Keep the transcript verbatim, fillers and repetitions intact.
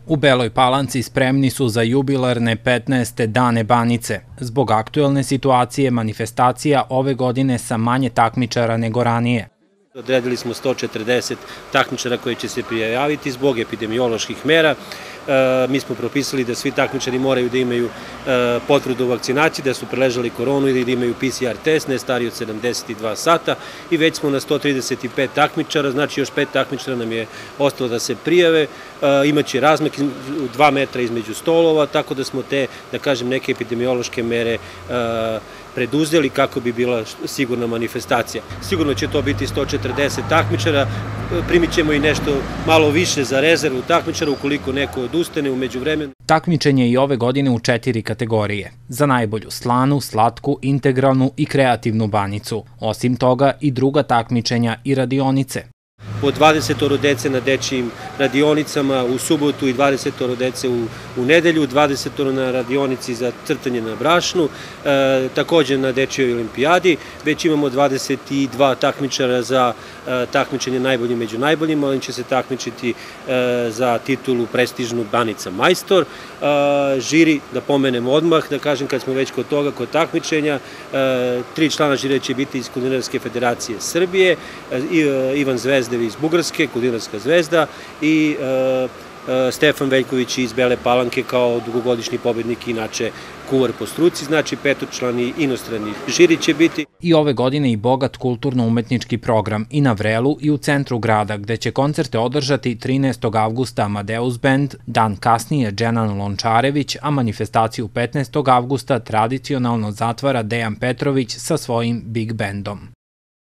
U Beloj Palanci spremni su za jubilarne petnaeste Dane Banice. Zbog aktuelne situacije manifestacija ove godine sa manje takmičara nego ranije. Odredili smo sto četrdeset takmičara koji će se prijaviti zbog epidemioloških mera. Mi smo propisali da svi takmičari moraju da imaju potvrdu o vakcinaciji, da su preležali koronu ili da imaju P C R test, ne stariji od sedamdeset dva sata, i već smo na sto trideset pet takmičara, znači još pet takmičara nam je ostalo da se prijave. Imaće razmak dva metra između stolova, tako da smo te, da kažem, neke epidemiološke mere preduzeli kako bi bila sigurna manifestacija. Sigurno će to biti sto četrdeset takmičara, primit ćemo i nešto malo više za rezervu takmičara ukoliko neko odustane u međuvremenu. Takmičenje i ove godine u četiri kategorije. Za najbolju slanu, slatku, integralnu i kreativnu banicu. Osim toga i druga takmičenja i radionice. Po dvadesetoro dece na dečijim radionicama u subotu i dvadesetoro dece u, u nedelju, dvadesetoro na radionici za crtanje na brašnu, e, također na dečijoj olimpijadi. Već imamo dvadeset dva takmičara za e, takmičenje najbolji među najboljima, oni će se takmičiti e, za titulu prestižnu Banica majstor. E, žiri, da pomenem odmah, da kažem kad smo već kod toga, kod takmičenja, e, tri člana žirija će biti iz Kulinarske federacije Srbije, e, Ivan Zvezdevi iz Bugarske, Kulinarska zvezda, i e, e, Stefan Veljković iz Bele Palanke kao dugogodišnji pobednik, inače kuvar po struci, znači petočlani inostrani žiri će biti. I ove godine i bogat kulturno-umetnički program i na Vrelu i u centru grada, gde će koncerte održati trinaestog avgusta Amadeus Band, dan kasnije Dženan Lončarević, a manifestaciju petnaestog avgusta tradicionalno zatvara Dejan Petrović sa svojim Big Bandom.